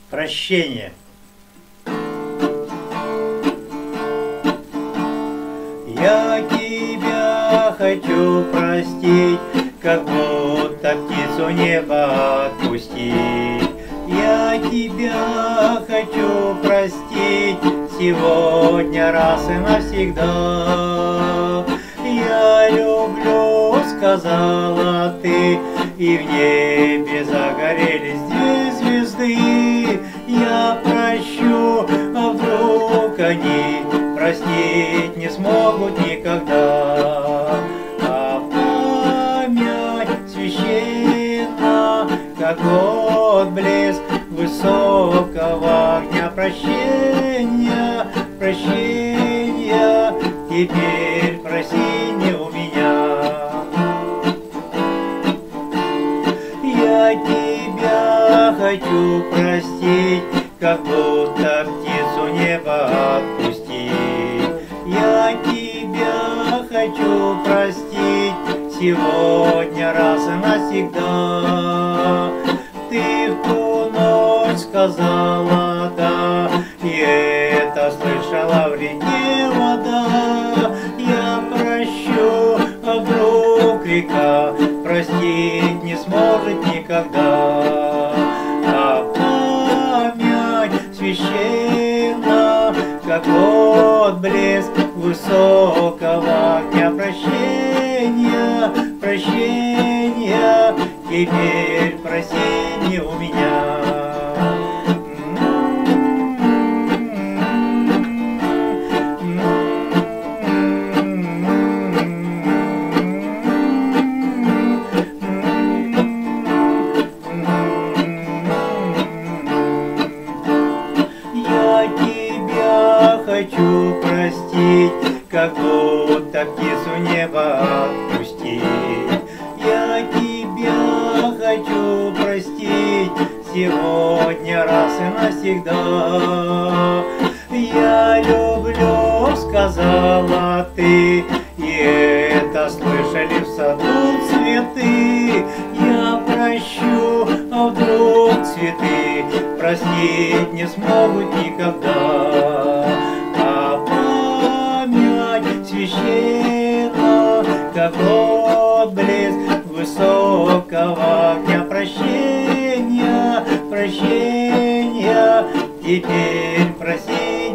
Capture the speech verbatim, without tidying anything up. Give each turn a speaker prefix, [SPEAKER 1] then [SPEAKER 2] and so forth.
[SPEAKER 1] Прощение. Я тебя хочу простить, как будто птицу небо отпустить. Я тебя хочу простить сегодня раз и навсегда. Я люблю, сказала ты, и в небе загорелись две звезды. Я прощу, а вдруг они простить не смогут никогда. А память священна, как отблеск высокого огня прощения, прощения. Теперь проси не у меня. Я тебя хочу простить, как будто птицу небо отпустить. Я тебя хочу простить сегодня раз и навсегда. Ты в ту ночь сказала да, и это слышала в реке вода. Я прощу, а вдруг река простить не сможет никогда. А память священна, как отблеск высокого огня прощения, прощения. Теперь проси не у меня. Я тебя хочу простить, как будто птицу небо отпустить. Я тебя хочу простить сегодня раз и навсегда. Я люблю, сказала ты, и это слышали в саду цветы. Я прощу, а вдруг цветы простить не смогут никогда. А память священна, как отблеск высокого огня прощения, прощения. Теперь проси